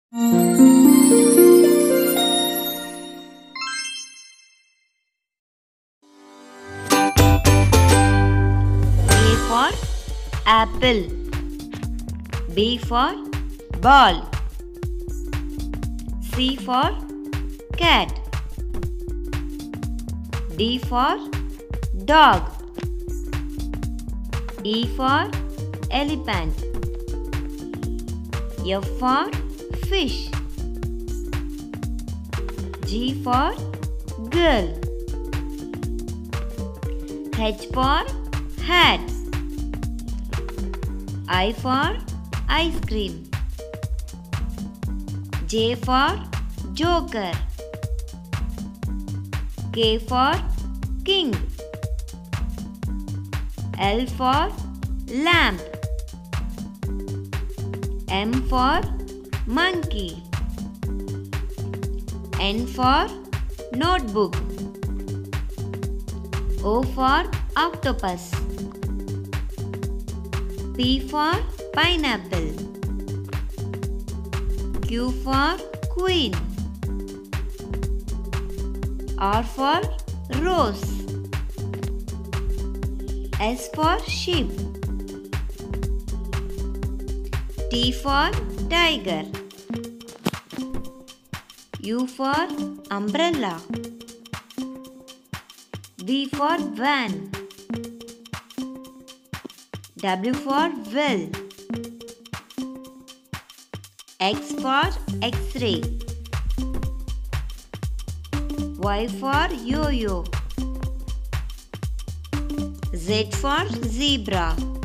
A for apple. B for ball. C for cat. D for dog. E for elephant. F for fish. G for girl. H for hat. I for ice cream. J for joker. K for king. L for lamp. M for monkey. N for notebook. O for octopus. P for pineapple. Q for queen. R for rose. S for sheep. T for tiger. U for umbrella. V for van. W for well. X for X-ray. Y for yo-yo. Z for zebra.